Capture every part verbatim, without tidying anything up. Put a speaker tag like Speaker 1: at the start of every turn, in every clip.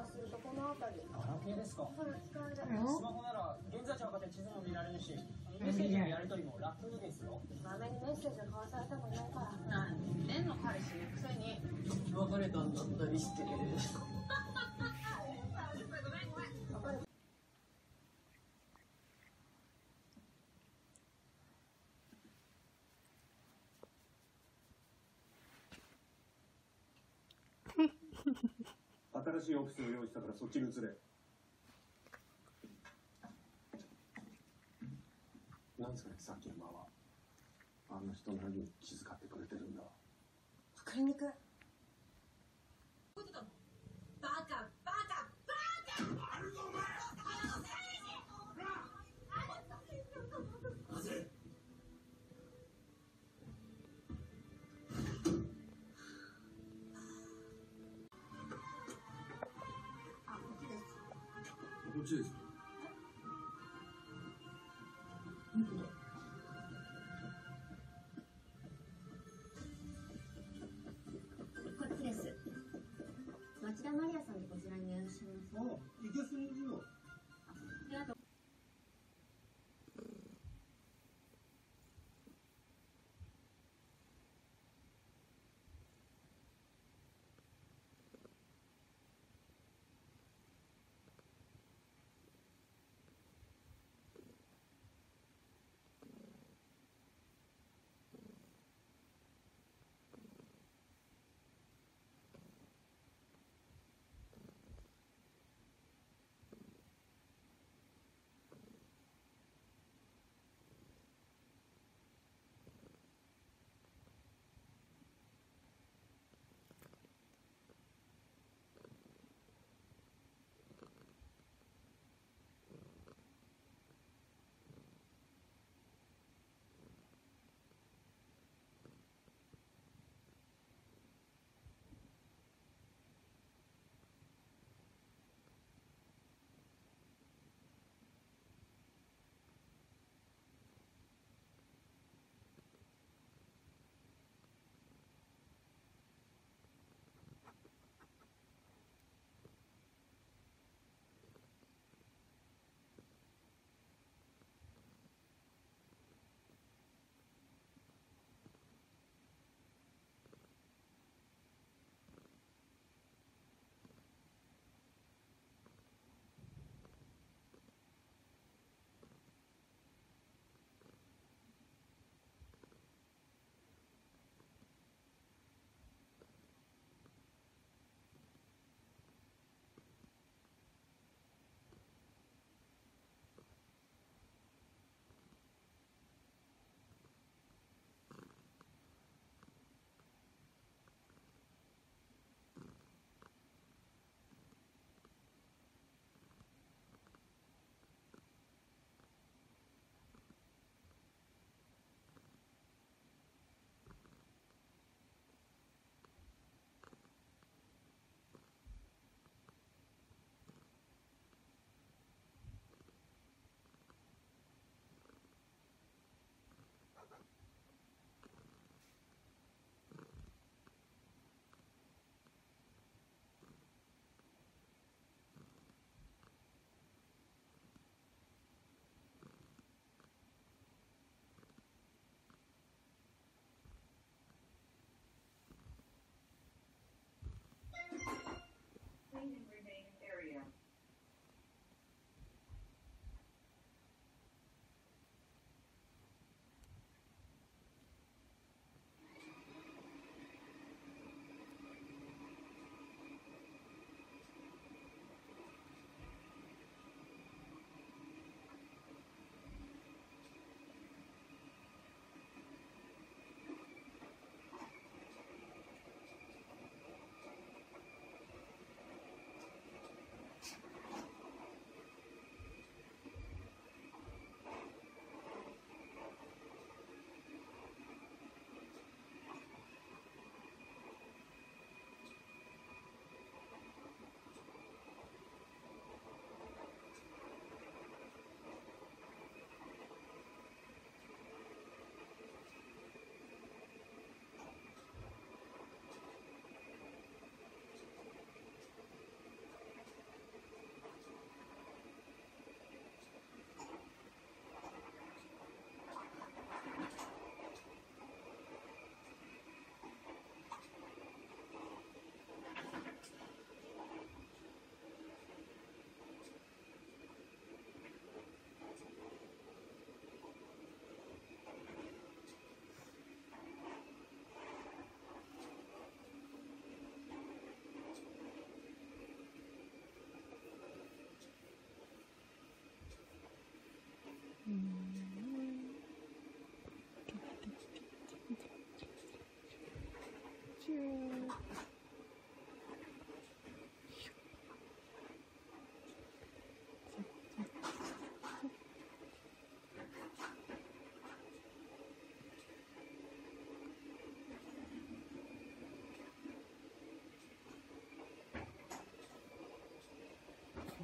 Speaker 1: するとこの辺り。
Speaker 2: ガラケーですか。
Speaker 1: これ使える。
Speaker 2: スマホなら現在地をかけ地図も見られるし、メッセージのやり取りも楽ですよ。
Speaker 1: まめにメッセージを交わされたもいないから。
Speaker 3: 何言ってんの、彼氏のくせに。
Speaker 4: 別れたんだったりして。
Speaker 3: ごめんごめん。
Speaker 5: 新しいオフィスを用意したからそっちに移れ。なんですかね、さっきの間は。あんな人なりに気遣ってくれてるんだ。
Speaker 1: わかりにくい。
Speaker 3: バカバカバカ。
Speaker 5: あるぞお前。なぜ。こっちです。
Speaker 1: こっちです。町田マリアさんってこちらにいらっしゃいます。
Speaker 5: あ、いけすにいるよ。
Speaker 1: で、あと。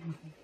Speaker 4: うん